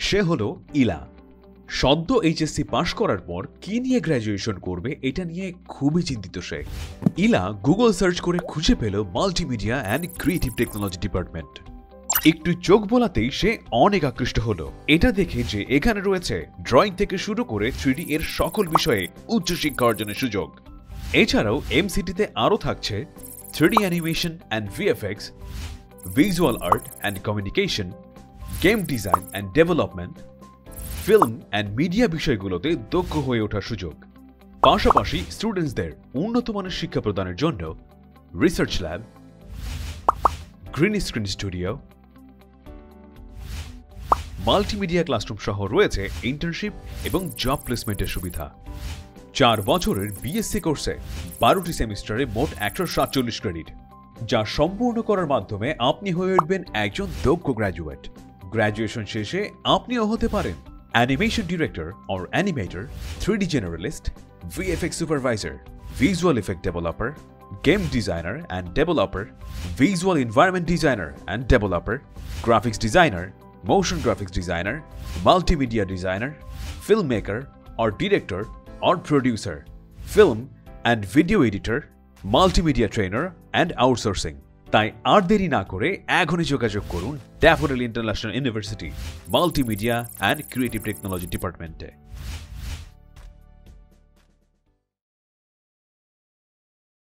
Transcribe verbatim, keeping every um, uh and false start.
সে হলো ইলা। সদ্য এইচএসসি পাশ করার পর কি নিয়ে গ্র্যাজুয়েশন করবে এটা নিয়ে খুবই চিন্তিত সে। ইলা গুগল সার্চ করে খুঁজে পেল multimedia and creative technology department. একটু চোখ বোলাতেই সে অনেক আকৃষ্ট হলো এটা দেখে যে এখানে রয়েছে ড্রয়িং থেকে শুরু করে থ্রিডি এর সকল বিষয়ে উচ্চশিক্ষা অর্জনের সুযোগ। এছাড়াও এমসিটিতে আরও থাকছে three D animation and VFX, visual art and communication, game design and development, film and media বিষয়গুলোতে দক্ষ হয়ে ওঠার সুযোগ। পাশাপাশি স্টুডেন্টসদের উন্নত মানের শিক্ষা প্রদানের জন্য research lab, green screen studio, multimedia classroom সহ রয়েছে ইন্টার্নশিপ এবং জব প্লেসমেন্টের সুবিধা। চার বছরের বিএসসি কোর্সে বারোটি সেমিস্টারে মোট একশো সাতচল্লিশ ক্রেডিট, যা সম্পূর্ণ করার মাধ্যমে আপনি হয়ে উঠবেন একজন দক্ষ গ্র্যাজুয়েট। গ্র্যাজুয়েশন শেষে আপনিও হতে পারেন animation director or animator, three D generalist, VFX supervisor, visual effect developer, game designer and developer, visual environment designer and developer, graphics designer, motion graphics designer, multimedia designer, filmmaker or director or producer, film and video editor, multimedia trainer and outsourcing. তাই আর দেরি না করে এখনই যোগাযোগ করুন Daffodil International University multimedia and creative technology ডিপার্টমেন্টে।